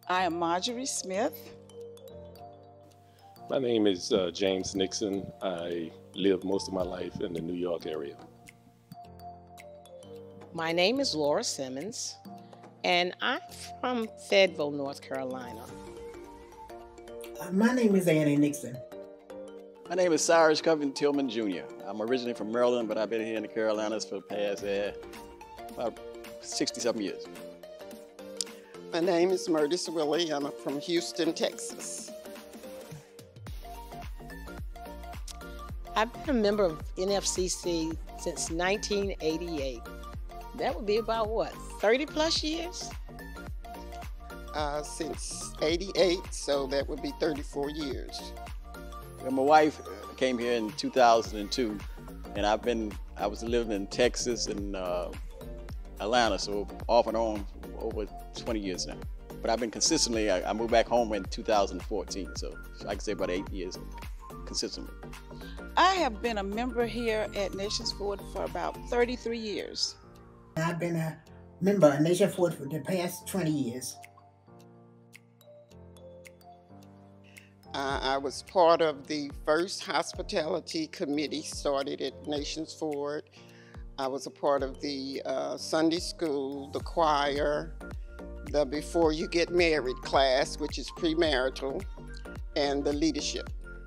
I am Marjorie Smith. My name is James Nixon. I live most of my life in the New York area. My name is Laura Simmons, and I'm from Fayetteville, North Carolina. My name is Annie Nixon. My name is Cyrus Covington Tillman Jr. I'm originally from Maryland, but I've been here in the Carolinas for the past about 60-something years. My name is Murtis Willie. I'm from Houston, Texas. I've been a member of NFCC since 1988. That would be about what, 30 plus years? Since 88, so that would be 34 years. My wife came here in 2002, and I was living in Texas and Atlanta, so off and on over 20 years now. But I've been consistently, I moved back home in 2014, so I can say about 8 years consistently. I have been a member here at Nations Ford for about 33 years. I've been a member of Nations Ford for the past 20 years. I was part of the first hospitality committee started at Nations Ford. I was a part of the Sunday school, the choir, the Before You Get Married class, which is premarital, and the leadership.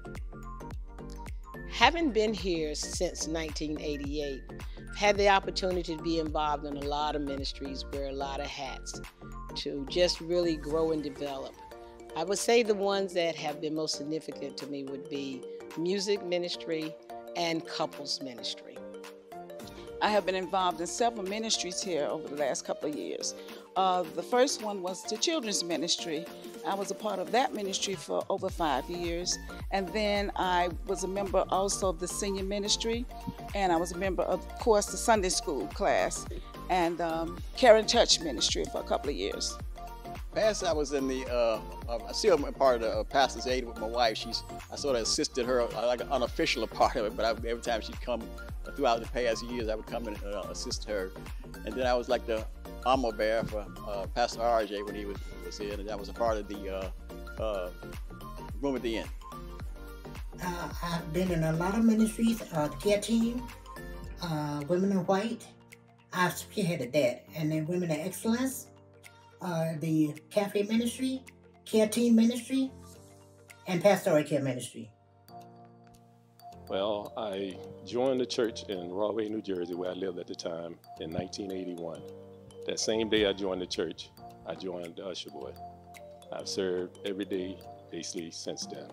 Having been here since 1988, I've had the opportunity to be involved in a lot of ministries, wear a lot of hats, to just really grow and develop. I would say the ones that have been most significant to me would be music ministry and couples ministry. I have been involved in several ministries here over the last couple of years. The first one was the children's ministry. I was a part of that ministry for over 5 years. And then I was a member also of the senior ministry. And I was a member of course, the Sunday school class and Caring Touch ministry for a couple of years. Past, I was in the, I still am part of the pastor's aid with my wife. I sort of assisted her, like an unofficial part of it, but every time she'd come throughout the past years, I would come and assist her. And then I was like the armor bearer for Pastor RJ when he was here, and that was a part of the Room at the Inn. I've been in a lot of ministries, Care Team, Women in White. I've spearheaded that. And then Women of Excellence, the Cafe Ministry, Care Team Ministry, and Pastoral Care Ministry. Well, I joined the church in Rahway, New Jersey, where I lived at the time, in 1981. That same day I joined the church, I joined the Usher Board. I've served every day, basically, since then.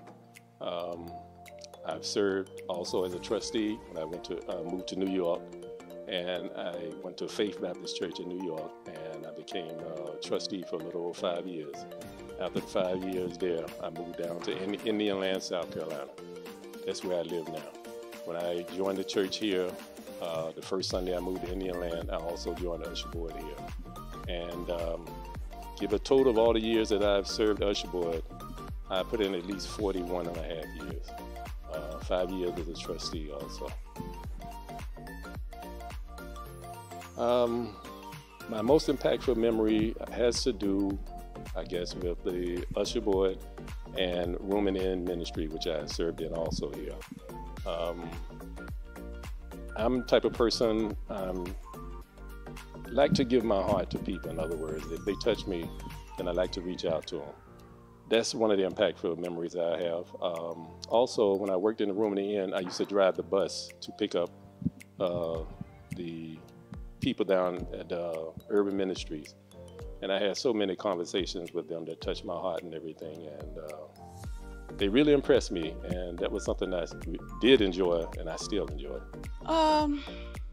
I've served also as a trustee when I moved to New York, and I went to Faith Baptist Church in New York, and I became a trustee for a little over 5 years. After the 5 years there, I moved down to Indian Land, South Carolina. That's where I live now. When I joined the church here, the first Sunday I moved to Indian Land, I also joined the Usher Board here. And give a total of all the years that I've served the Usher Board, I put in at least 41 and a half years. 5 years as a trustee also. My most impactful memory has to do, I guess, with the Usher Board and Room and Inn ministry, which I served in also here. I'm the type of person, like to give my heart to people. In other words, if they touch me, then I like to reach out to them. That's one of the impactful memories I have. Also, when I worked in the Room and the Inn, I used to drive the bus to pick up the people down at Urban Ministries. And I had so many conversations with them that touched my heart and everything. And they really impressed me. And that was something I did enjoy, and I still enjoy. I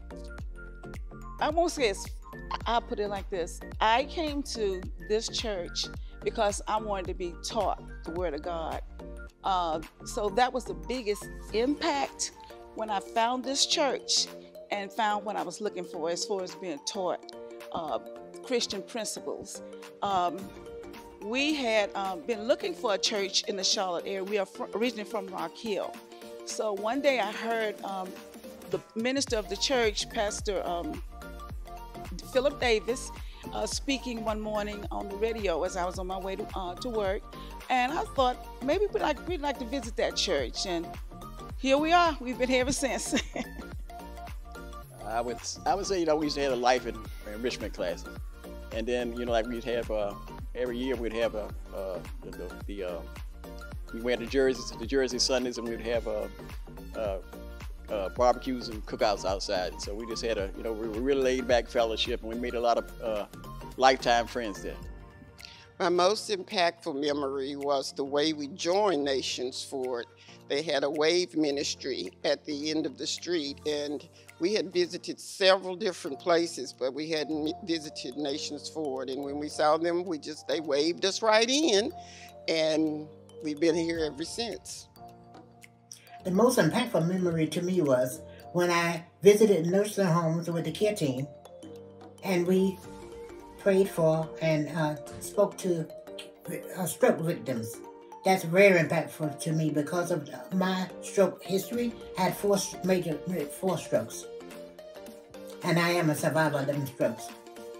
won't say it's, I'll put it like this. I came to this church because I wanted to be taught the Word of God. So that was the biggest impact when I found this church and found what I was looking for as far as being taught Christian principles. We had been looking for a church in the Charlotte area. We are originally from Rock Hill. So one day I heard the minister of the church, Pastor Philip Davis, speaking one morning on the radio as I was on my way to work, and I thought maybe we'd like to visit that church, and here we are. We've been here ever since. I would say, we used to have a life enrichment classes, and then like we'd have every year we'd have we went to Jersey Sundays, and we'd have barbecues and cookouts outside. So we just had we were really laid back fellowship, and we made a lot of lifetime friends there. My most impactful memory was the way we joined Nations for It. They had a wave ministry at the end of the street, and we had visited several different places, but we hadn't visited Nations for It. And when we saw them, they waved us right in, and we've been here ever since. The most impactful memory to me was when I visited nursing homes with the care team, and we prayed for and spoke to stroke victims. That's very impactful to me because of my stroke history. I had four strokes, and I am a survivor of them strokes.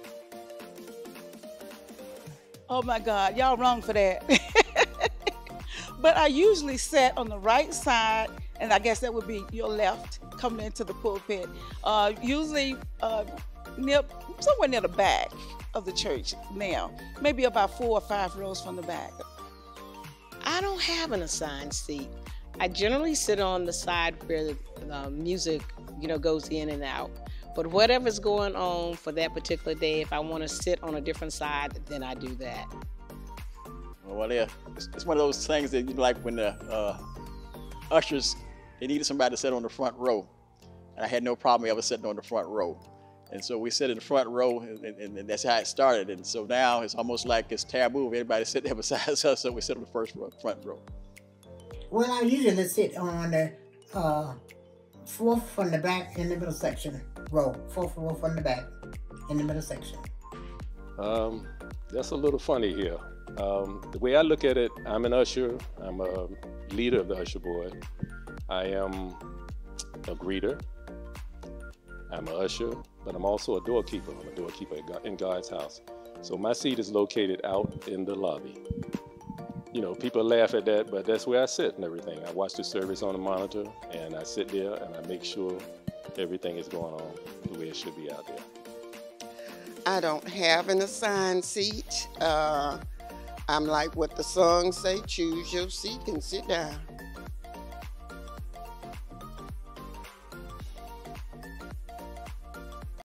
Oh my God, y'all wrong for that. But I usually sat on the right side, and I guess that would be your left coming into the pulpit. Usually somewhere near the back of the church now, maybe about 4 or 5 rows from the back. I don't have an assigned seat. I generally sit on the side where the music, goes in and out. But whatever's going on for that particular day, if I want to sit on a different side, then I do that. Well, yeah, it's one of those things that like when the ushers, they needed somebody to sit on the front row, and I had no problem ever sitting on the front row. And so we sit in the front row, and that's how it started. And so now it's almost like it's taboo if anybody sit there besides us, so we sit on the front row. Well, I usually sit on the fourth from the back in the middle section row. Fourth row from the back in the middle section. That's a little funny here. The way I look at it, I'm an usher. I'm a leader of the usher board. I am a greeter. I'm an usher, but I'm also a doorkeeper. I'm a doorkeeper in God's house. So my seat is located out in the lobby. People laugh at that, but that's where I sit and everything. I watch the service on the monitor, and I sit there and I make sure everything is going on the way it should be out there. I don't have an assigned seat. I'm like what the song say, choose your seat and sit down.